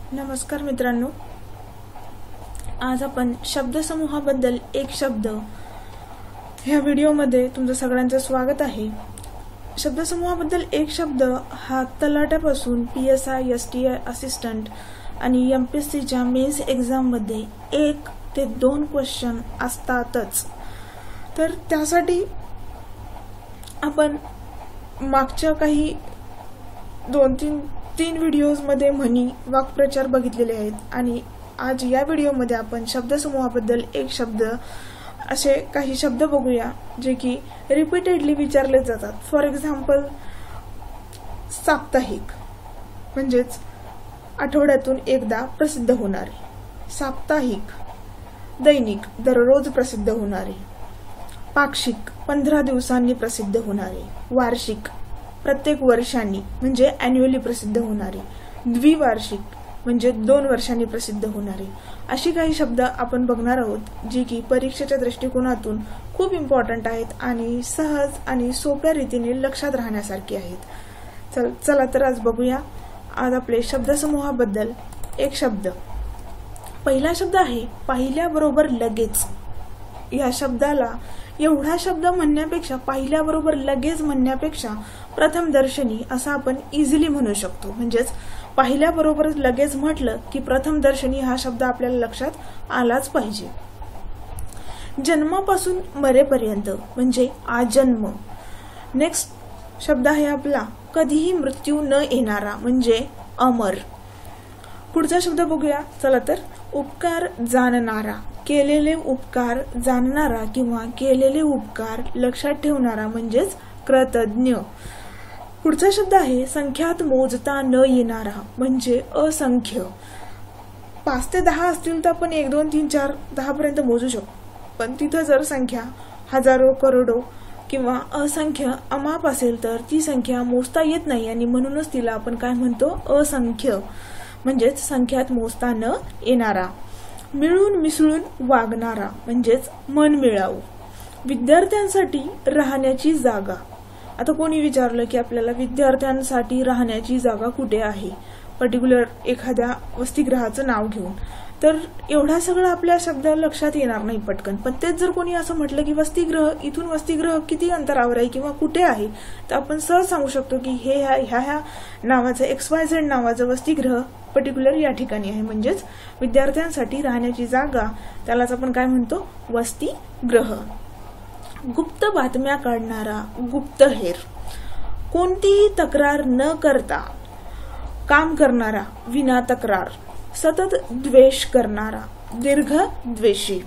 नमस्कार मित्रांनो, आज आपण शब्दसमूहाबद्दल एक शब्द ह्या व्हिडिओमध्ये तुमचं सगळ्यांचं स्वागत आहे। शब्दसमूहाबद्दल एक शब्द हा तलाट्यापासून PSI, STI असिस्टंट आणि MPSC च्या मेन्स एक्झाम मध्ये 1 ते 2 क्वेश्चन असतातच। तर त्यासाठी आपण मागच्या काही 2-3 व्हिडिओज मध्ये म्हणी वाक्प्रचार बघितलेले आहेत आणि आज या व्हिडिओमध्ये आपण शब्दसमूहाबद्दल एक शब्द असे काही शब्द बघूया जे की रिपीटेडली विचारले जातात। फॉर एक्झाम्पल, साप्ताहिक म्हणजेच आठवड्यातून एकदा प्रसिद्ध होणारे, साप्ताहिक दैनिक दररोज प्रसिद्ध होणारे, पाक्षिक 15 दिवसांनी प्रसिद्ध होणारे, वार्षिक प्रत्येक वर्षांनी म्हणजे अॅन्युअली प्रसिद्ध होणारे, द्विवार्षिक म्हणजे 2 वर्षांनी प्रसिद्ध होणारे, अशी काही शब्द आपण बघणार आहोत जी की परीक्षेच्या दृष्टिकोनातून खूप इम्पॉर्टंट आहेत आणि सहज आणि सोप्या रीतीने लक्षात राहण्यासारखी आहेत। चला तर आज बघूया आज आपले शब्दसमूहाबद्दल एक शब्द। पहिला शब्द आहे पाहिल्याबरोबर लगेच। या शब्दाला एवढा शब्द म्हणण्यापेक्षा, पाहिल्याबरोबर लगेच म्हणण्यापेक्षा प्रथमदर्शनी असा आपण इझिली म्हणू शकतो। म्हणजेच पाहिल्याबरोबर लगेच म्हटलं की प्रथमदर्शनी हा शब्द आपल्याला लक्षात आलाच पाहिजे। जन्मापासून मरेपर्यंत म्हणजे आजन्म। नेक्स्ट शब्द आहे आपला कधीही मृत्यू न येणारा म्हणजे अमर। पुढचा शब्द बघूया चला तर, उपकार जाणणारा। केलेले उपकार जाणणारा किंवा केलेले उपकार लक्षात ठेवणारा म्हणजेच कृतज्ञ। पुढचा शब्द आहे संख्यात मोजता न येणारा म्हणजे असंख्य। 5 ते 10 असतील तर आपण 1, 2, 3, 4, 10 पर्यंत मोजू शकतो, पण तिथं जर संख्या हजारो, करोडो किंवा असंख्य अमाप असेल तर ती संख्या मोजता येत नाही आणि म्हणूनच तिला आपण काय म्हणतो, असंख्य म्हणजेच संख्यात मोजता न येणारा। मिळून मिसळून वागणारा म्हणजेच मनमिळाऊ। विद्यार्थ्यांसाठी राहण्याची जागा। आता कोणी विचारलं की आपल्याला विद्यार्थ्यांसाठी राहण्याची जागा कुठे आहे, पर्टिक्युलर एखाद्या वसतिगृहाचं नाव घेऊन, तर एवढा सगळं आपल्या शब्द लक्षात येणार नाही पटकन। पण तेच जर कोणी असं म्हटलं की वसतिगृह, इथून वसतिगृह किती अंतरावर आहे किंवा कुठे आहे, तर आपण सहज सांगू शकतो की हे ह्या नावाचं XYZ नावाचं वसतिगृह पर्टिक्युलर या ठिकाणी आहे। म्हणजेच विद्यार्थ्यांसाठी राहण्याची जागा, त्यालाच आपण काय म्हणतो, वसतिगृह। गुप्त बातम्या काढणारा गुप्तहेर। कोणतीही तक्रार न करता काम करणारा विना तक्रार। सतत द्वेष करणारा दीर्घद्वेषी।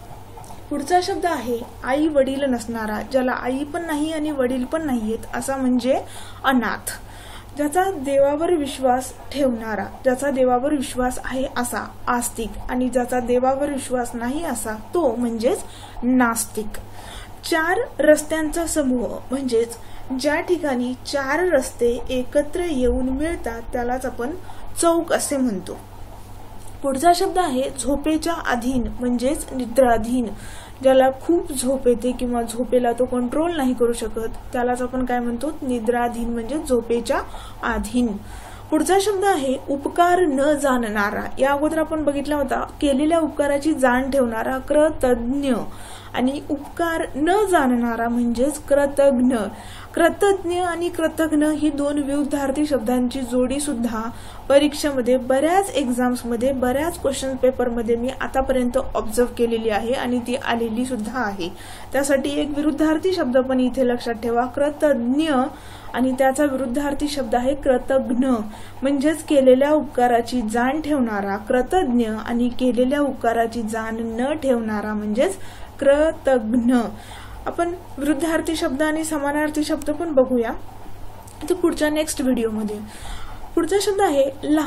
पुढचा शब्द आहे आई वडील नसणारा। ज्याला आई पण नाही आणि वडील पण नाहीयेत असा म्हणजे अनाथ। ज्याचा देवावर विश्वास ठेवणारा, ज्याचा देवावर विश्वास आहे असा आस्तिक आणि ज्याचा देवावर विश्वास नाही असा तो म्हणजेच नास्तिक। 4 रस्त्यांचा समूह म्हणजेच ज्या ठिकाणी 4 रस्ते एकत्र येऊन मिळतात त्यालाच आपण चौक असे म्हणतो। पुढचा शब्द आहे झोपेच्या अधीन म्हणजेच निद्राधीन। ज्याला खूप झोप येते किंवा झोपेला तो कंट्रोल नाही करू शकत त्यालाच आपण काय म्हणतो, निद्राधीन म्हणजे झोपेच्या अधीन। पुढचा शब्द आहे उपकार न जाणणारा। या अगोदर आपण बघितला होता केलेल्या उपकाराची जाण ठेवणारा कृतज्ञ आणि उपकार न जाणणारा म्हणजेच कृतज्ञ। कृतज्ञ आणि कृतज्ञ ही 2 विरुद्धार्थी शब्दांची जोडी सुद्धा परीक्षेमध्ये बऱ्याच एक्झाम्स मध्ये, बऱ्याच क्वेश्चन पेपर मध्ये मी आतापर्यंत ऑब्झर्व केलेली आहे आणि ती आलेली सुद्धा आहे। त्यासाठी एक विरुद्धार्थी शब्द पण इथे लक्षात ठेवा, कृतज्ञ आणि त्याचा विरुद्धार्थी शब्द आहे कृतज्ञ। म्हणजेच केलेल्या उपकाराची जाण ठेवणारा कृतज्ञ आणि केलेल्या उपकाराची जाण न ठेवणारा म्हणजेच कृतज्ञ। आपण विरुद्धार्थी शब्द आणि समानार्थी शब्द पण बघूया ते पुढच्या नेक्स्ट व्हिडिओमध्ये। पुढचा शब्द आहे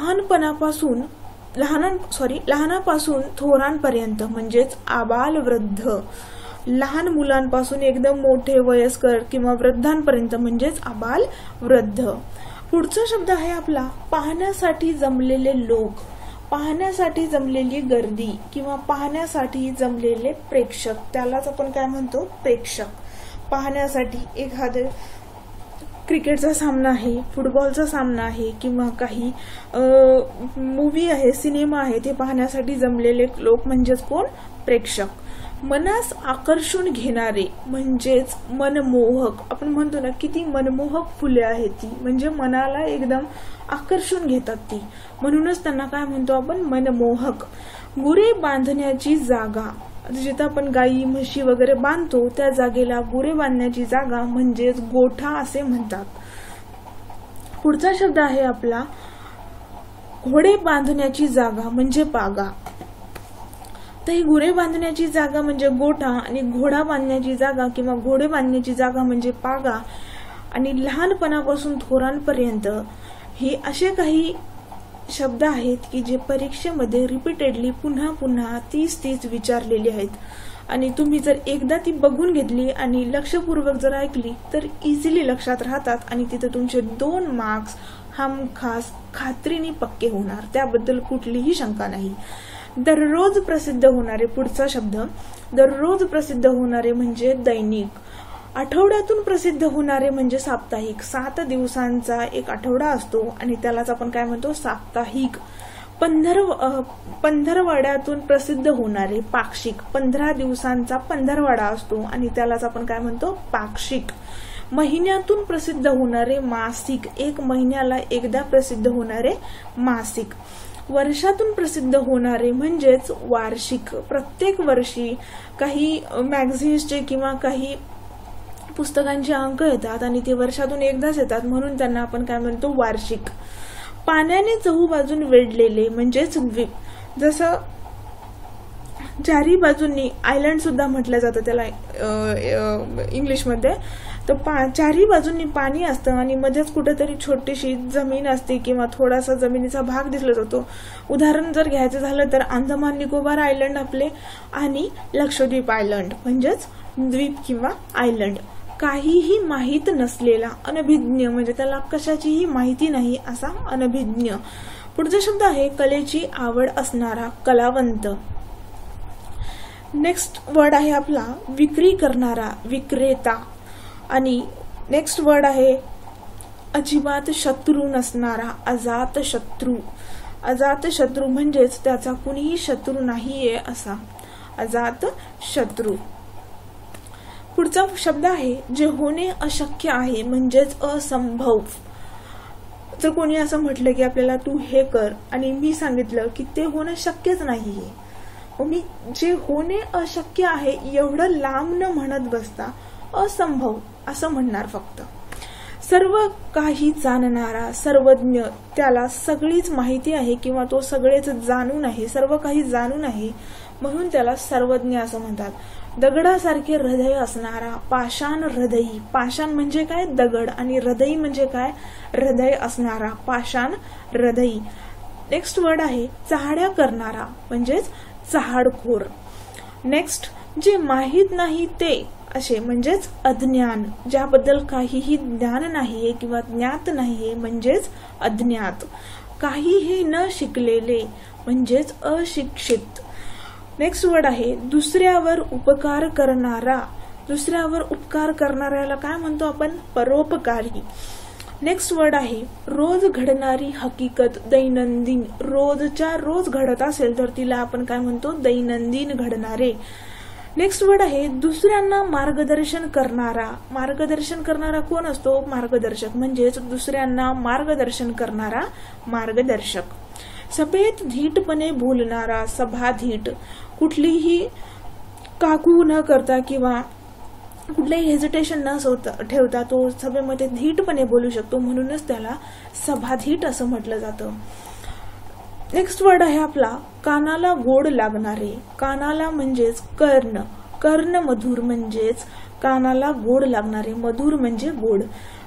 लहानापासून थोरांपर्यंत म्हणजेच आबाल वृद्ध। लहान मुलांपासून एकदम मोठे वयस्कर किंवा वृद्धांपर्यंत म्हणजेच आबाल वृद्ध। पुढचा शब्द आहे आपला पाहण्यासाठी जमलेले लोक। पाहण्यासाठी जमलेली गर्दी किंवा पाहण्यासाठी जमलेले प्रेक्षक त्यालाच आपण काय म्हणतो, प्रेक्षक। पाहण्यासाठी एखादे क्रिकेटचा सामना आहे, फुटबॉलचा सामना आहे, किंवा काही मूवी आहे, सिनेमा आहे, ते पाहण्यासाठी जमलेले लोक म्हणजेच कोण? प्रेक्षक. मनास आकर्षून घेणारे म्हणजेच मनमोहक. आपण म्हणतो ना किती मनमोहक फुले आहेत ती, म्हणजे मनाला एकदम आकर्षून घेतात ती, म्हणूनच त्यांना काय म्हणतो आपण? मनमोहक. गुरे बांधण्याची जागा, जिथं आपण गाई म्हशी वगैरे बांधतो त्या जागेला गुरे बांधण्याची जागा म्हणजेच गोठा असे म्हणतात. पुढचा शब्द आहे आपला घोडे बांधण्याची जागा म्हणजे पागा. तर ही गुरे बांधण्याची जागा म्हणजे गोठा आणि घोडा बांधण्याची जागा किंवा घोडे बांधण्याची जागा म्हणजे पागा. आणि लहानपणापासून थोरांपर्यंत हे असे काही शब्द आहेत की जे परीक्षेमध्ये रिपीटेडली पुन्हा पुन्हा 30 विचारलेले आहेत. आणि तुम्ही जर एकदा ती बघून घेतली आणि लक्षपूर्वक जर ऐकली तर इझिली लक्षात राहतात आणि तिथे तुमचे 2 मार्क्स हमखास खात्रीने पक्के होणार, त्याबद्दल कुठलीही शंका नाही. दररोज प्रसिद्ध होणारे, पुढचा शब्द दररोज प्रसिद्ध होणारे म्हणजे दैनिक. आठवड्यातून प्रसिद्ध होणारे म्हणजे साप्ताहिक. 7 दिवसांचा एक आठवडा असतो आणि त्यालाच आपण काय म्हणतो? साप्ताहिक. पंधरवड्यातून प्रसिद्ध होणारे पाक्षिक. 15 दिवसांचा पंधरवडा असतो आणि त्यालाच आपण काय म्हणतो? पाक्षिक. महिन्यातून प्रसिद्ध होणारे मासिक. 1 महिन्याला एकदा प्रसिद्ध होणारे मासिक. वर्षातून प्रसिद्ध होणारे म्हणजेच वार्षिक. प्रत्येक वर्षी काही मॅगझिन्सचे किंवा काही पुस्तकांचे अंक येतात आणि ते वर्षातून एकदाच येतात, म्हणून त्यांना आपण काय म्हणतो? वार्षिक. पाण्याने चहूबाजून वेढलेले म्हणजेच द्वीप. जसं चारी बाजूंनी आयलंड सुद्धा म्हटलं जातं त्याला इंग्लिशमध्ये. तर चारी बाजूंनी पाणी असतं आणि मध्येच कुठेतरी छोटीशी जमीन असते किंवा थोडासा जमिनीचा भाग दिसला जातो. उदाहरण जर घ्यायचं झालं तर अंदमान निकोबार आयलंड आपले आणि लक्षद्वीप आयलंड म्हणजेच द्वीप किंवा आयलंड. काहीही माहीत नसलेला, अनभिज्ञ म्हणजे त्याला कशाचीही माहिती नाही असा अनभिज्ञ. पुढचा शब्द आहे कलेची आवड असणारा, कलावंत. नेक्स्ट वर्ड आहे आपला विक्री करणारा, विक्रेता. आणि नेक्स्ट वर्ड आहे अजिबात शत्रू नसणारा, अजात शत्रू. अजात शत्रू म्हणजेच त्याचा कुणीही शत्रू नाहीये असा, अजात शत्रू. पुढचा शब्द आहे जे होणे अशक्य आहे म्हणजेच असंभव. जर कोणी असं म्हटलं की आपल्याला तू हे कर आणि मी सांगितलं की ते होणं शक्यच नाहीये, मी जे होणे अशक्य आहे एवढं लांब न म्हणत बसता असंभव असं म्हणणार फक्त. सर्व काही जाणणारा, सर्वज्ञ. त्याला सगळीच माहिती आहे किंवा तो सगळेच जाणून आहे, सर्व काही जाणून आहे, म्हणून त्याला सर्वज्ञ असं म्हणतात. दगडासारखे हृदय असणारा, पाषाण हृदयी. पाषाण म्हणजे काय? दगड. आणि हृदयी म्हणजे काय? हृदय असणारा, पाषाण हृदयी. नेक्स्ट वर्ड आहे चहाड्या करणारा म्हणजेच चहाडखोर. नेक्स्ट जे माहित नाही ते असे म्हणजेच अज्ञान. ज्याबद्दल काहीही ज्ञान नाहीये किंवा ज्ञात नाहीये म्हणजेच अज्ञात. काहीही न शिकलेले म्हणजेच अशिक्षित. नेक्स्ट वर्ड आहे दुसऱ्यावर उपकार करणारा. दुसऱ्यावर उपकार करणाऱ्याला काय म्हणतो आपण? परोपकारी. नेक्स्ट वर्ड आहे रोज घडणारी हकीकत, दैनंदिन. रोजच्या रोज घडत असेल तर तिला आपण काय म्हणतो? दैनंदिन घडणारे. नेक्स्ट वर्ड आहे दुसऱ्यांना मार्गदर्शन करणारा. मार्गदर्शन करणारा कोण असतो? मार्गदर्शक. म्हणजेच दुसऱ्यांना मार्गदर्शन करणारा मार्गदर्शक. सभेत धीटपणे बोलणारा, सभाधीट. कुठलीही काकू न करता किंवा कुठलेही हेजिटेशन न ठेवता तो सभेमध्ये धीटपणे बोलू शकतो, म्हणूनच त्याला सभाधीट असं म्हटलं जातं. नेक्स्ट वर्ड आहे आपला कानाला गोड लागणारे. कानाला म्हणजेच कर्ण. कर्ण मधुर म्हणजेच कानाला गोड लागणारे, मधुर म्हणजे गोड.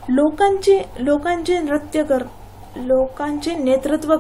लोकांचे नेतृत्व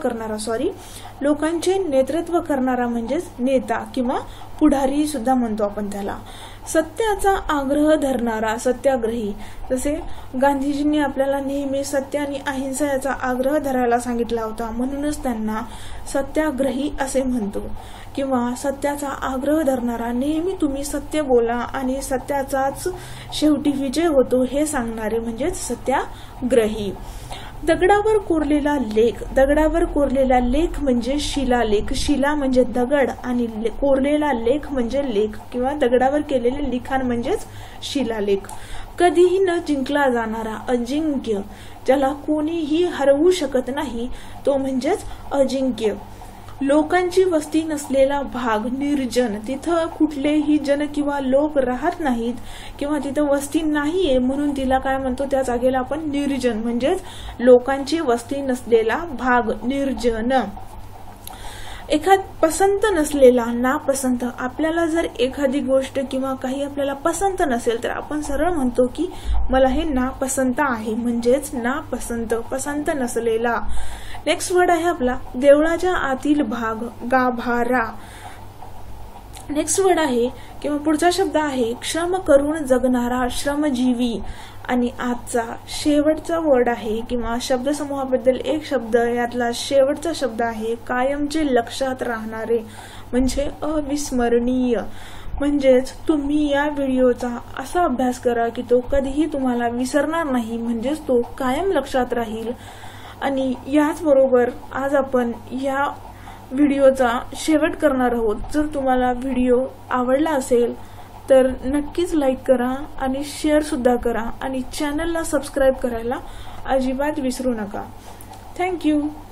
करणारा म्हणजेच नेता किंवा पुढारी सुद्धा म्हणतो आपण त्याला. सत्याचा आग्रह धरणारा सत्याग्रही, जसे गांधीजींनी आपल्याला नेहमी सत्य आणि अहिंसा याचा आग्रह धरायला सांगितला होता, म्हणूनच त्यांना सत्याग्रही असे म्हणतो. किंवा सत्याचा आग्रह धरणारा, नेहमी तुम्ही सत्य बोला आणि सत्याचाच शेवटी विजय होतो हे सांगणारे म्हणजेच सत्याग्रही. दगडावर कोरलेला लेख, दगडावर कोरलेला लेख म्हणजे शिलालेख. शिला म्हणजे दगड आणि कोरलेला लेख म्हणजे लेख किंवा दगडावर केलेले लिखाण म्हणजेच शिलालेख. कधीही न जिंकला जाणारा अजिंक्य, ज्याला कोणीही हरवू शकत नाही तो म्हणजेच अजिंक्य. लोकांची वस्ती नसलेला भाग निर्जन, तिथं कुठलेही जन किंवा लोक राहत नाहीत किंवा तिथं वस्ती नाहीये म्हणून तिला काय म्हणतो, त्या जागेला आपण निर्जन म्हणजेच लोकांची वस्ती नसलेला भाग निर्जन. एखाद पसंत नसलेला नापसंत, आपल्याला जर एखादी गोष्ट किंवा काही आपल्याला पसंत नसेल तर आपण सरळ म्हणतो की मला हे नापसंत आहे म्हणजेच नापसंत, पसंत नसलेला. नेक्स्ट वर्ड आहे आपला देवळाच्या आतील भाग, गाभारा. नेक्स्ट वर्ड आहे किंवा पुढचा शब्द आहे श्रम करून जगणारा, श्रमजीवी. आणि आजचा शेवटचा वर्ड आहे किंवा शब्दसमूहाबद्दल एक शब्द, यातला शेवटचा शब्द आहे कायमचे लक्षात राहणारे म्हणजे अविस्मरणीय. म्हणजेच तुम्ही या व्हिडिओचा असा अभ्यास करा की तो कधीही तुम्हाला विसरणार नाही, म्हणजेच तो कायम लक्षात राहील. आणि याचबरोबर आज आपण या व्हिडिओचा शेवट करणार आहोत. जर तुम्हाला व्हिडिओ आवडला असेल तर नक्कीच लाईक करा आणि शेअर सुद्धा करा आणि चॅनलला सबस्क्राईब करायला अजिबात विसरू नका. थँक्यू.